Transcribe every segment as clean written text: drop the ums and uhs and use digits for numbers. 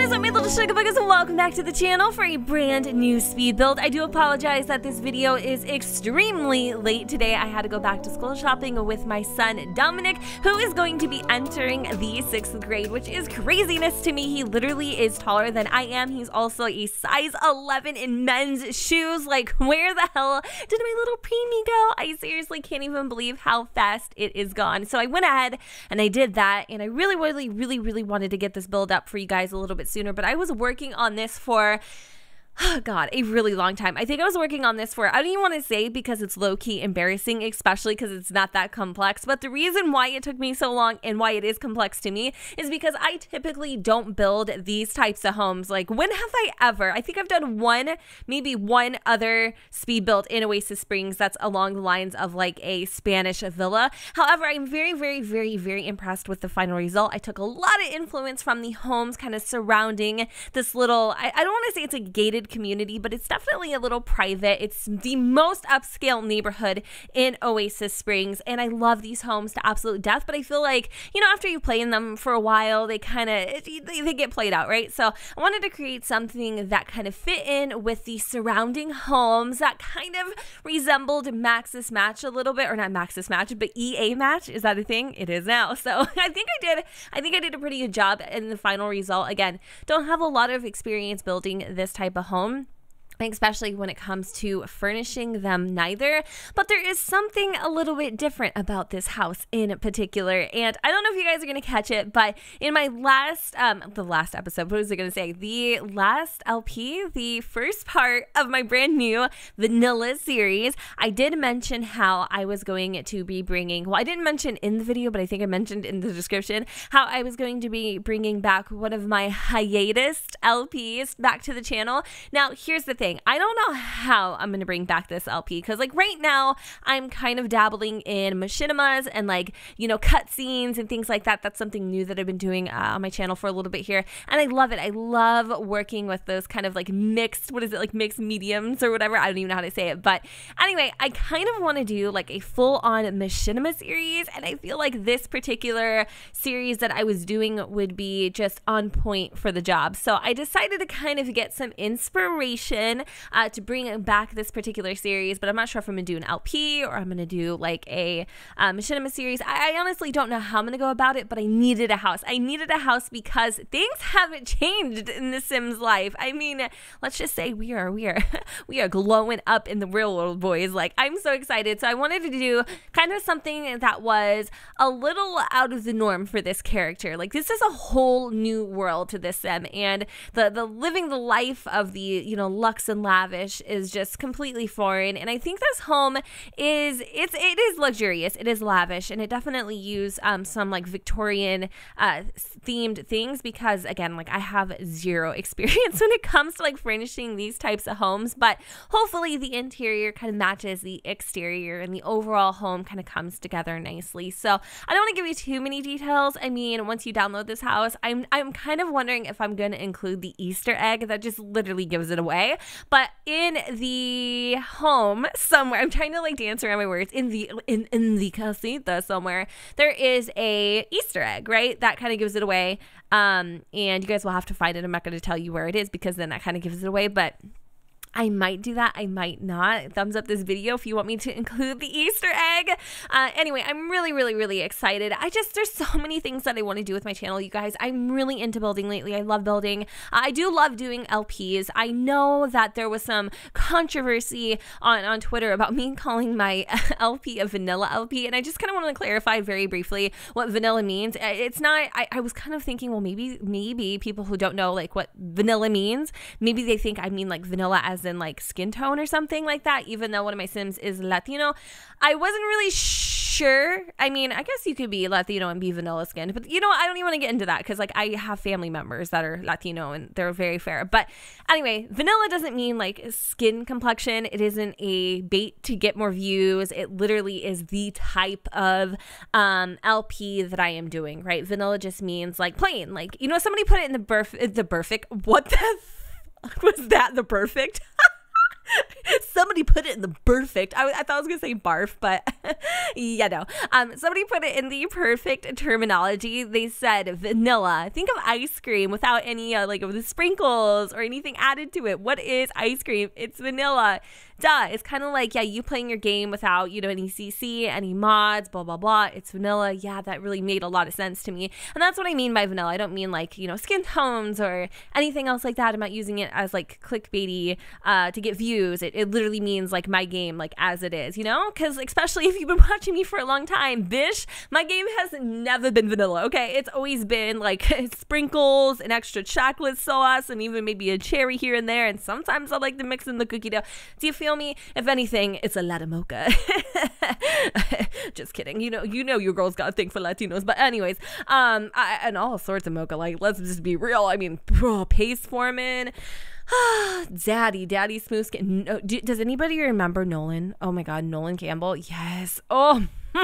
is up, my little sugar buggers, and welcome back to the channel for a brand new speed build. I do apologize that this video is extremely late today. I had to go back to school shopping with my son Dominic, who is going to be entering the 6th grade, which is craziness to me. He literally is taller than I am. He's also a size 11 in men's shoes. Like, where the hell did my little preemie go? I seriously can't even believe how fast it is gone. So I went ahead and I did that, and I really wanted to get this build up for you guys a little bit sooner, but I was working on this for God, a really long time. I think I was working on this for, I don't even want to say because it's low-key embarrassing, especially because it's not that complex, but the reason why it took me so long and why it is complex to me is because I typically don't build these types of homes. Like, when have I ever? I think I've done maybe one other speed build in Oasis Springs that's along the lines of like a Spanish villa. However, I'm very impressed with the final result. I took a lot of influence from the homes kind of surrounding this little, I don't want to say it's a gated community, but it's definitely a little private. It's the most upscale neighborhood in Oasis Springs, and I love these homes to absolute death, but I feel like, you know, after you play in them for a while, they kind of, they get played out, right? So I wanted to create something that kind of fit in with the surrounding homes that kind of resembled Max's Match a little bit, or not Max's Match, but EA Match. Is that a thing? It is now. So I think I did a pretty good job in the final result. Again, don't have a lot of experience building this type of home, especially when it comes to furnishing them neither, but there is something a little bit different about this house in particular, and I don't know if you guys are going to catch it, but in my last episode, what was I going to say? The last LP, the first part of my brand new vanilla series, I did mention how I was going to be bringing, well, I didn't mention in the video, but I think I mentioned in the description, how I was going to be bringing back one of my hiatus LPs back to the channel. Now, here's the thing. I don't know how I'm going to bring back this LP, because like right now I'm kind of dabbling in machinimas and like, you know, cutscenes and things like that. That's something new that I've been doing on my channel for a little bit here, and I love it. I love working with those kind of like mixed, what is it, like mixed mediums or whatever. I don't even know how to say it, but anyway, I kind of want to do like a full-on machinima series, and I feel like this particular series that I was doing would be just on point for the job. So I decided to kind of get some inspiration to bring back this particular series, but I'm not sure if I'm gonna do an LP or I'm gonna do like a machinima series. I honestly don't know how I'm gonna go about it, but I needed a house. I needed a house because things haven't changed in the Sims life. I mean, let's just say we are glowing up in the real world, boys. Like, I'm so excited. So I wanted to do kind of something that was a little out of the norm for this character. Like, this is a whole new world to this Sim, and the living the life of the, you know, luxe and lavish is just completely foreign. And I think this home is, it is luxurious, it is lavish, and it definitely used some like Victorian themed things, because again, like, I have zero experience when it comes to like furnishing these types of homes, but hopefully the interior kind of matches the exterior and the overall home kind of comes together nicely. So I don't want to give you too many details. I mean, once you download this house, I'm kind of wondering if I'm going to include the Easter egg that just literally gives it away. But in the home somewhere, I'm trying to like dance around my words, in the casita somewhere, there is a Easter egg, right? That kind of gives it away. And you guys will have to find it. I'm not going to tell you where it is, because then that kind of gives it away, but I might do that. I might not. Thumbs up this video if you want me to include the Easter egg. Anyway, I'm really excited. There's so many things that I want to do with my channel, you guys. I'm really into building lately. I love building. I do love doing LPs. I know that there was some controversy on Twitter about me calling my LP a vanilla LP, and I just kind of want to clarify very briefly what vanilla means. It's not, I was kind of thinking, well, maybe people who don't know like what vanilla means, maybe they think I mean like vanilla as in like skin tone or something like that, even though one of my Sims is Latino. I wasn't really sure. I mean, I guess you could be Latino and be vanilla skinned, but you know, I don't even want to get into that, because like I have family members that are Latino and they're very fair. But anyway, vanilla doesn't mean like skin complexion. It isn't a bait to get more views. It literally is the type of LP that I am doing, right? Vanilla just means like plain, like, you know, somebody put it in the perfect, what the was that, the perfect? Somebody put it in the perfect. I thought I was gonna say barf, but yeah, no. Somebody put it in the perfect terminology. They said vanilla. Think of ice cream without any like the sprinkles or anything added to it. What is ice cream? It's vanilla. Duh. It's kind of like, yeah, you playing your game without, you know, any CC, any mods, blah, blah, blah. It's vanilla. Yeah, that really made a lot of sense to me. And that's what I mean by vanilla. I don't mean like, you know, skin tones or anything else like that. I'm not using it as like clickbaity to get views. It literally means like my game, like as it is, you know? Because especially if you've been watching me for a long time, bish, my game has never been vanilla, okay? It's always been like sprinkles and extra chocolate sauce and even maybe a cherry here and there. And sometimes I like to mix in the cookie dough. Do you feel me? If anything, it's a latte mocha. Just kidding. You know you girls got a thing for Latinos. But anyways, and all sorts of mocha. Like, let's just be real. I mean, paste forming. Daddy smooth skin. No, does anybody remember Nolan? Oh my God, Nolan Campbell. Yes. Oh,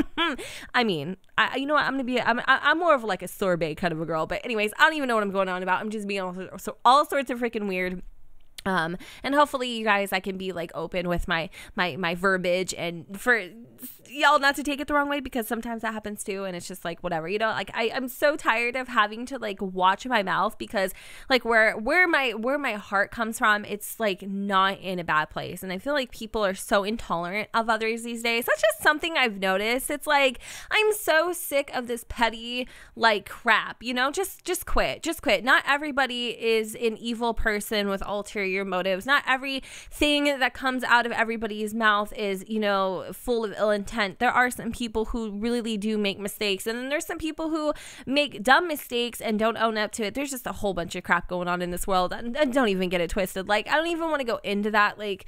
I mean, you know what? I'm more of like a sorbet kind of a girl. But anyways, I don't even know what I'm going on about. I'm just being all sorts of freaking weird. And hopefully you guys, I can be like open with my verbiage, and for y'all not to take it the wrong way, because sometimes that happens too, and it's just like whatever, you know. Like I'm so tired of having to like watch my mouth, because like where my heart comes from, it's like not in a bad place, and I feel like people are so intolerant of others these days. That's just something I've noticed. It's like I'm so sick of this petty like crap, you know. Just quit. Not everybody is an evil person with ulterior motives. Not everything that comes out of everybody's mouth is, you know, full of ill intent. There are some people who really do make mistakes, and then there's some people who make dumb mistakes and don't own up to it. There's just a whole bunch of crap going on in this world, and don't even get it twisted. Like, I don't even want to go into that. Like,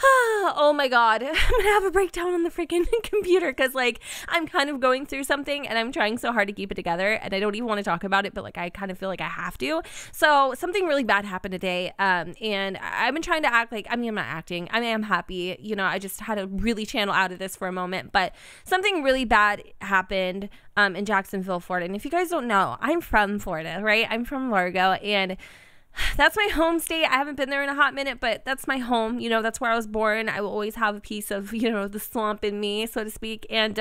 oh my God, I'm gonna have a breakdown on the freaking computer, because like I'm kind of going through something and I'm trying so hard to keep it together, and I don't even want to talk about it, but like I kind of feel like I have to. So something really bad happened today, and I've been trying to act like, I mean, I'm not acting, I mean, I'm happy, you know. I just had to really channel out of this for a moment, but something really bad happened in Jacksonville, Florida. And if you guys don't know, I'm from Florida, right? I'm from Largo, and that's my home state. I haven't been there in a hot minute, but that's my home. You know, that's where I was born. I will always have a piece of, you know, the swamp in me, so to speak. And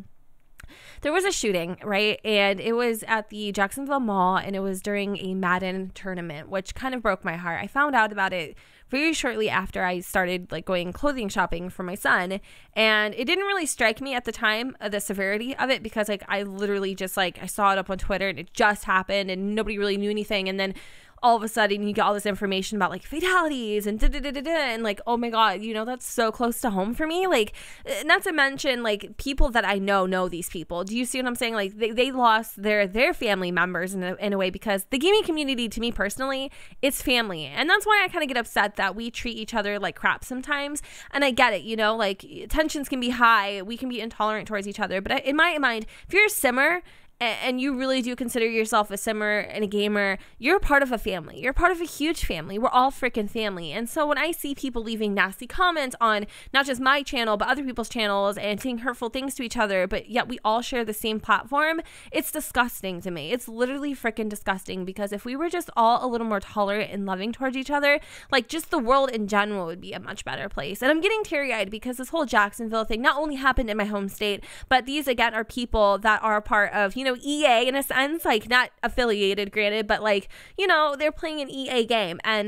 there was a shooting, right? And it was at the Jacksonville Mall, and it was during a Madden tournament, which kind of broke my heart. I found out about it very shortly after I started like going clothing shopping for my son, and it didn't really strike me at the time the severity of it, because like I literally just like I saw it up on Twitter and it just happened and nobody really knew anything, and then all of a sudden you get all this information about like fatalities and and like, oh my God, you know, that's so close to home for me. Like, not to mention like people that I know these people. Do you see what I'm saying? Like they lost their family members in a way, because the gaming community, to me personally, it's family. And that's why I kind of get upset that we treat each other like crap sometimes. And I get it, you know, like tensions can be high, we can be intolerant towards each other, but in my mind, if you're a simmer and you really do consider yourself a simmer and a gamer, you're part of a family. You're part of a huge family. We're all freaking family. And so when I see people leaving nasty comments on not just my channel, but other people's channels, and saying hurtful things to each other, but yet we all share the same platform, it's disgusting to me. It's literally freaking disgusting, because if we were just all a little more tolerant and loving towards each other, like just the world in general would be a much better place. And I'm getting teary-eyed because this whole Jacksonville thing not only happened in my home state, but these again are people that are part of, you know, EA in a sense, like not affiliated, granted, but like, you know, they're playing an EA game. And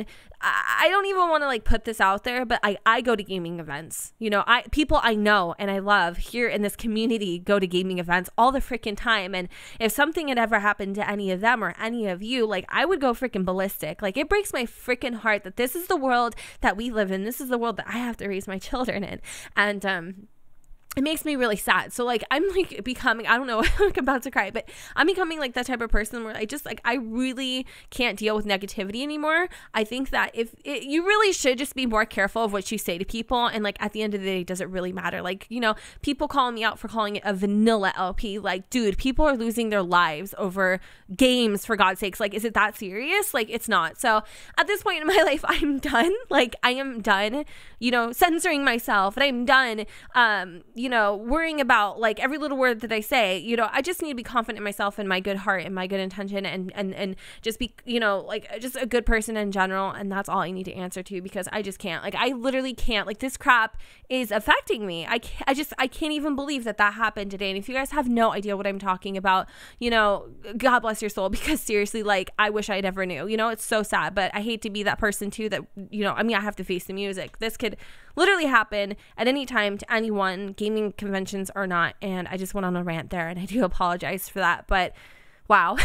I don't even want to like put this out there, but I go to gaming events. You know, people I know and I love here in this community go to gaming events all the freaking time. And if something had ever happened to any of them or any of you, like I would go freaking ballistic. Like it breaks my freaking heart that this is the world that we live in. This is the world that I have to raise my children in. And it makes me really sad. So like I'm like becoming, I don't know, I'm about to cry, but I'm becoming like that type of person where I just like, I really can't deal with negativity anymore. I think that you really should just be more careful of what you say to people, and like at the end of the day, does it really matter? Like, you know, people calling me out for calling it a vanilla LP, like dude, people are losing their lives over games, for God's sakes. Like, is it that serious? Like, it's not. So at this point in my life, I'm done. Like I am done, you know, censoring myself, and I'm done, you you know, worrying about like every little word that I say. You know, I just need to be confident in myself and my good heart and my good intention, and just be, you know, like just a good person in general. And that's all I need to answer to, because I just can't, like, I literally can't, like, this crap is affecting me. I can't even believe that happened today. And if you guys have no idea what I'm talking about, you know, God bless your soul, because seriously, like, I wish I never knew. You know, it's so sad, but I hate to be that person too that, you know, I mean, I have to face the music. This could literally happen at any time to anyone, gaming conventions or not. And I just went on a rant there, and I do apologize for that, but wow.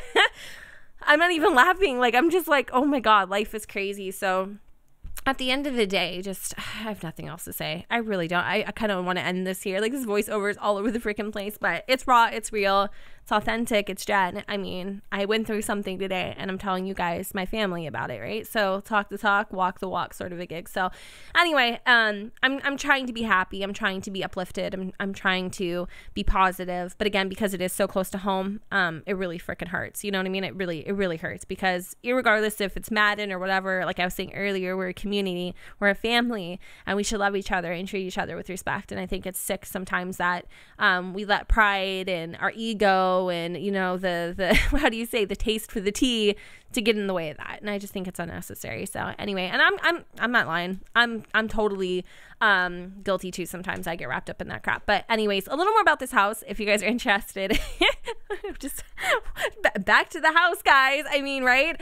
I'm not even laughing. Like, I'm just like, oh my God, life is crazy. So at the end of the day, just, I have nothing else to say. I really don't. I kind of want to end this here. Like, this voiceover is all over the freaking place, but it's raw, it's real, it's authentic, it's Jen. I mean, I went through something today, and I'm telling you guys, my family, about it, right? So talk the talk, walk the walk, sort of a gig. So anyway, I'm trying to be happy. I'm trying to be uplifted. I'm trying to be positive. But again, because it is so close to home, it really freaking hurts. You know what I mean? It really hurts, because irregardless if it's Madden or whatever, like I was saying earlier, we're a community, we're a family, and we should love each other and treat each other with respect. And I think it's sick sometimes that we let pride and our ego and, you know, the how do you say, the taste for the tea to get in the way of that. And I just think it's unnecessary. So anyway, and I'm not lying. I'm totally guilty too. Sometimes I get wrapped up in that crap. But anyways, a little more about this house if you guys are interested. Just back to the house, guys. I mean, right?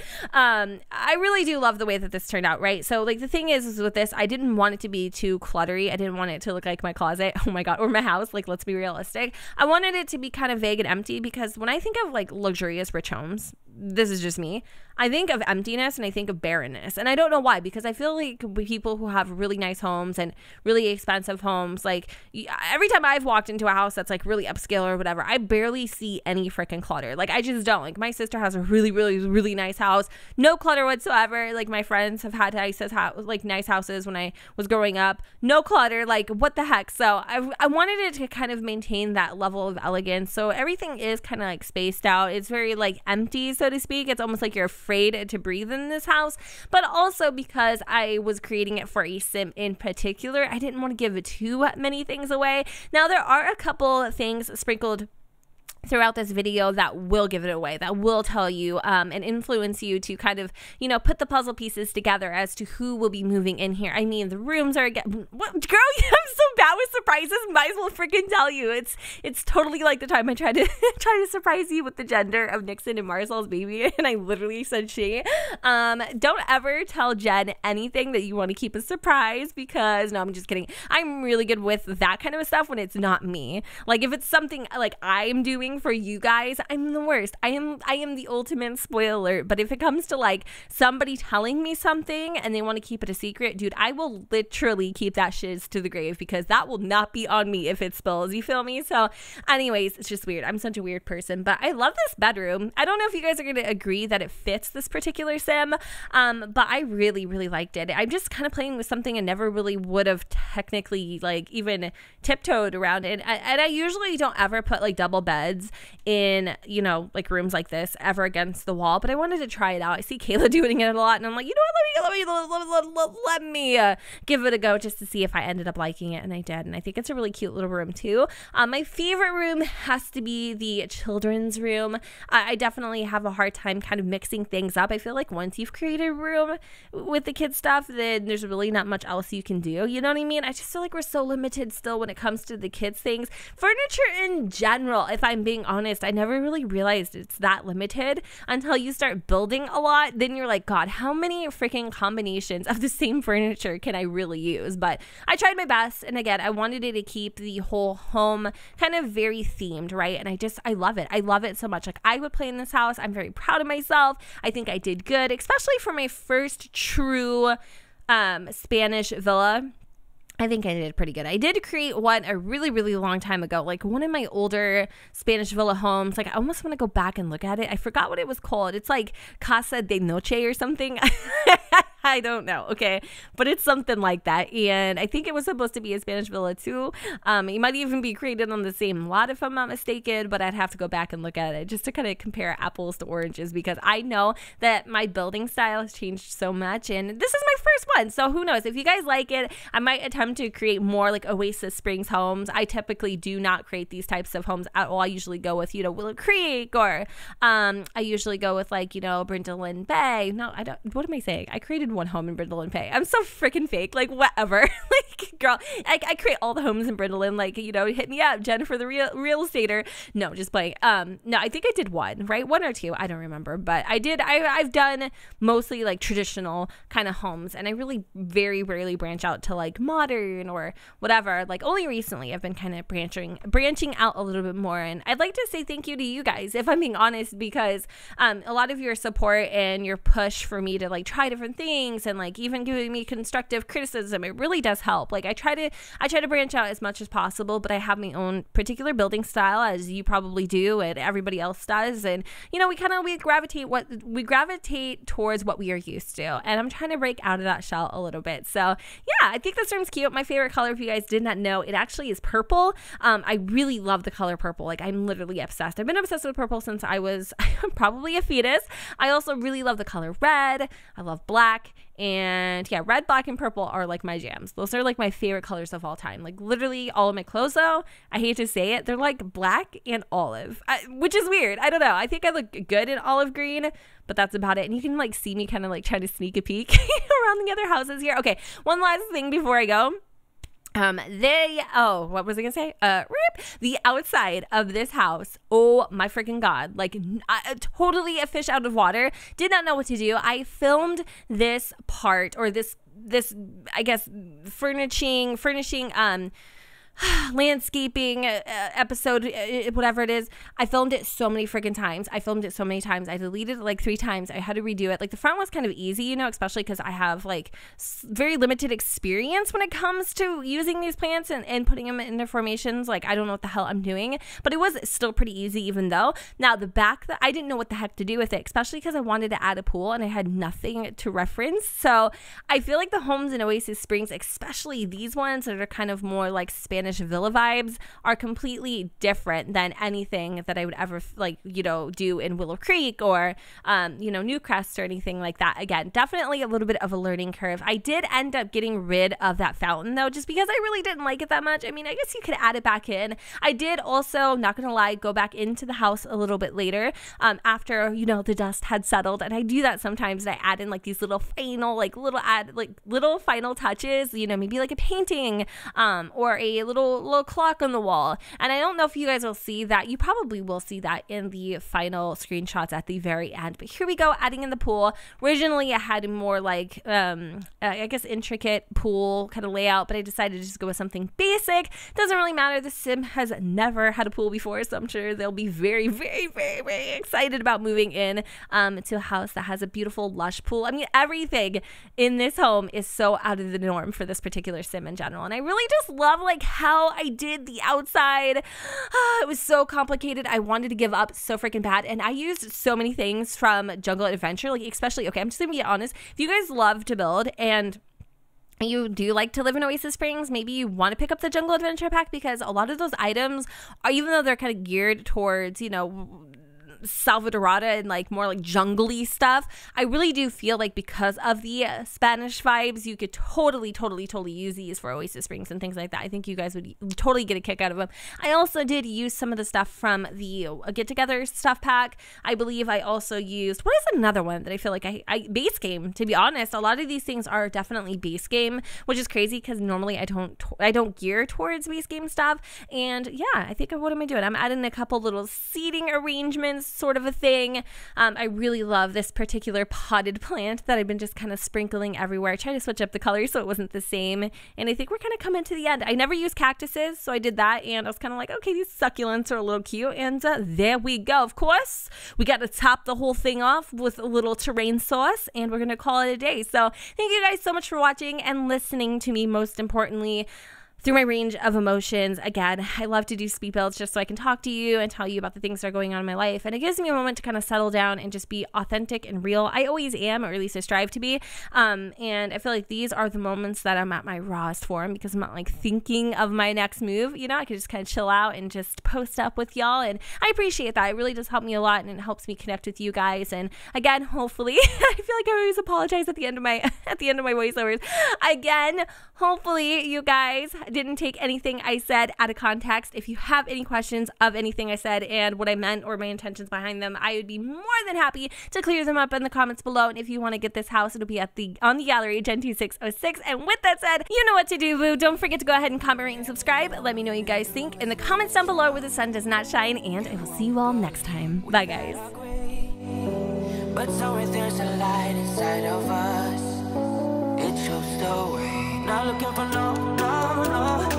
I really do love the way that this turned out, right? So like the thing is with this, I didn't want it to be too cluttery. I didn't want it to look like my closet. Oh my God. Or my house. Like, let's be realistic. I wanted it to be kind of vague and empty, because when I think of like luxurious rich homes, this is just me, I think of emptiness and I think of barrenness. And I don't know why, because I feel like people who have really nice homes and really expensive homes, like every time I've walked into a house that's like really upscale or whatever, I barely see any freaking clutter. Like, I just don't. Like, my sister has a really nice house, no clutter whatsoever. Like, my friends have had nice houses when I was growing up, no clutter. Like, what the heck? So I wanted it to kind of maintain that level of elegance. So everything is kind of like spaced out. It's very like empty, so to speak. It's almost like you're afraid to breathe in this house. But also because I was creating it for a sim in particular, I didn't want to give too many things away. Now, there are a couple things sprinkled throughout this video that will give it away, that will tell you and influence you to kind of, you know, put the puzzle pieces together as to who will be moving in here. I mean, the rooms are, what, girl, I'm so bad with surprises, might as well freaking tell you. It's totally like the time I tried to surprise you with the gender of Nixon and Marcel's baby, and I literally said she. Don't ever tell Jen anything that you want to keep a surprise, because, no, I'm just kidding. I'm really good with that kind of stuff when it's not me. Like, if it's something like I'm doing for you guys, I'm the worst. I am the ultimate spoiler. But if it comes to like somebody telling me something and they want to keep it a secret, dude, I will literally keep that shiz to the grave, because that will not be on me if it spills. You feel me? So anyways, it's just weird. I'm such a weird person, but I love this bedroom. I don't know if you guys are going to agree that it fits this particular sim, but I really liked it. I'm just kind of playing with something I never really would have technically like even tiptoed around it. And I usually don't ever put like double beds in, you know, like rooms like this ever against the wall, but I wanted to try it out. I see Kayla doing it a lot, and I'm like, you know what, let me give it a go, just to see if I ended up liking it. And I did, and I think it's a really cute little room too. My favorite room has to be the children's room. I definitely have a hard time kind of mixing things up. I feel like once you've created a room with the kids stuff, then there's really not much else you can do. You know what I mean? I just feel like we're so limited still when it comes to the kids things. Furniture in general, if I'm being honest, I never really realized it's that limited until you start building a lot. Then you're like, God, how many freaking combinations of the same furniture can I really use? But I tried my best, and again, I wanted it to keep the whole home kind of very themed, right? And I love it. I love it so much. Like, I would play in this house. I'm very proud of myself. I think I did good, especially for my first true Spanish villa. I think I did pretty good. I did create one a really long time ago, like one of my older Spanish villa homes. Like, I almost want to go back and look at it. I forgot what it was called. It's like Casa de Noche or something. I don't know, okay? But it's something like that. And I think it was supposed to be a Spanish villa too. It might even be created on the same lot if I'm not mistaken, but I'd have to go back and look at it just to kind of compare apples to oranges, because I know that my building style has changed so much, and this is my first one. So who knows? If you guys like it, I might attempt to create more like Oasis Springs homes. I typically do not create these types of homes at all. I usually go with, you know, Willow Creek, or I usually go with like, you know, Brindle Bay. No, I don't. What am I saying? I created one home in Brindle Bay. I'm so freaking fake. Like, whatever. Like, girl, I create all the homes in Brindle. Like, you know, hit me up, Jennifer, the real estater. No, just playing. No, I think I did one, right? One or two. I don't remember, but I did. I've done mostly like traditional kind of homes, and I really very rarely branch out to like modern or whatever. Like, only recently I've been kind of branching out a little bit more, and I'd like to say thank you to you guys, if I'm being honest, because a lot of your support and your push for me to like try different things, and like even giving me constructive criticism, it really does help. Like, I try to branch out as much as possible, but I have my own particular building style, as you probably do and everybody else does, and you know, we gravitate towards what we are used to, and I'm trying to break out of that shell a little bit. So yeah, I think this room's cute. My favorite color, if you guys did not know, it actually is purple. I really love the color purple. Like, I'm literally obsessed. I've been obsessed with purple since I was probably a fetus. I also really love the color red. I love black. And yeah, red, black, and purple are like my jams. Those are like my favorite colors of all time. Like, literally all of my clothes, though, I hate to say it, they're like black and olive, which is weird. I don't know. I think I look good in olive green, but that's about it. And you can like see me kind of like trying to sneak a peek around the other houses here. Okay, one last thing before I go. What was I gonna say? The outside of this house, oh my freaking god, like totally a fish out of water. Did not know what to do. I filmed this part, or this I guess furnishing landscaping episode, whatever it is. I filmed it so many freaking times. I deleted it like 3 times. I had to redo it. Like, the front was kind of easy, you know, especially because I have like very limited experience when it comes to using these plants and putting them into formations. Like, I don't know what the hell I'm doing, but it was still pretty easy, even though. Now the back, I didn't know what the heck to do with it, especially because I wanted to add a pool and I had nothing to reference. So I feel like the homes in Oasis Springs, especially these ones that are kind of more like Spanish villa vibes, are completely different than anything that I would ever like, you know, do in Willow Creek or you know, Newcrest or anything like that. Again, definitely a little bit of a learning curve. I did end up getting rid of that fountain though, just because I really didn't like it that much. I mean, I guess you could add it back in. I did also, not gonna lie, go back into the house a little bit later after, you know, the dust had settled, and I do that sometimes, and I add in like these little final little final touches, you know, maybe like a painting or a little clock on the wall. And I don't know if you guys will see that. You probably will see that in the final screenshots at the very end. But here we go, adding in the pool. Originally I had more like I guess intricate pool kind of layout, but I decided to just go with something basic. Doesn't really matter. The sim has never had a pool before, so I'm sure they'll be very, very, very, very excited about moving in to a house that has a beautiful lush pool. I mean, everything in this home is so out of the norm for this particular sim in general, and I really just love like how I did the outside. It was so complicated. I wanted to give up so freaking bad, and I used so many things from Jungle Adventure, like especially, okay, I'm just gonna be honest, if you guys love to build and you do like to live in Oasis Springs, maybe you want to pick up the Jungle Adventure pack, because a lot of those items are, even though they're kind of geared towards, you know, Salvadorada and like more like jungly stuff, I really do feel like because of the Spanish vibes, you could totally use these for Oasis Springs and things like that. I think you guys would totally get a kick out of them. I also did use some of the stuff from the Get Together stuff pack. I believe I also used, what is another one that I feel like I base game, to be honest. A lot of these things are definitely base game, which is crazy because normally I don't gear towards base game stuff. And yeah, I think, what am I doing? I'm adding a couple little seating arrangements, sort of a thing. I really love this particular potted plant that I've been just kind of sprinkling everywhere. I tried to switch up the colors so it wasn't the same, and I think we're kind of coming to the end. I never use cactuses, so I did that, and I was kind of like, okay, these succulents are a little cute, and there we go. Of course, we got to top the whole thing off with a little terrain sauce, and we're gonna call it a day. So thank you guys so much for watching and listening to me, most importantly. through my range of emotions. Again, I love to do speed builds just so I can talk to you and tell you about the things that are going on in my life. And it gives me a moment to kind of settle down and just be authentic and real. I always am, or at least I strive to be. And I feel like these are the moments that I'm at my rawest form, because I'm not like thinking of my next move. You know, I can just kind of chill out and just post up with y'all. And I appreciate that. It really does help me a lot, and it helps me connect with you guys. And again, hopefully, I feel like I always apologize at the end of my voiceovers. Again, hopefully you guys didn't take anything I said out of context. If you have any questions of anything I said and what I meant or my intentions behind them, I would be more than happy to clear them up in the comments below. And if you want to get this house, it'll be on the gallery, Gen 2606. And with that said, you know what to do, boo. Don't forget to go ahead and comment, rate, and subscribe. Let me know what you guys think in the comments down below where the sun does not shine. And I will see you all next time. Bye, guys. But somewhere there's a light inside of us. It shows the way. Not looking for no